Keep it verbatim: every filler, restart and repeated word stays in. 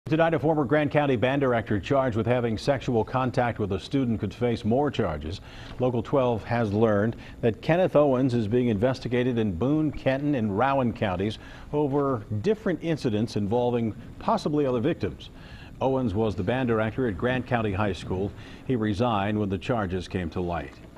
Tonight, a former Grant County band director charged with having sexual contact with a student could face more charges. Local twelve has learned that Kenneth Owens is being investigated in Boone, Kenton, and Rowan counties over different incidents involving possibly other victims. Owens was the band director at Grant County High School. He resigned when the charges came to light.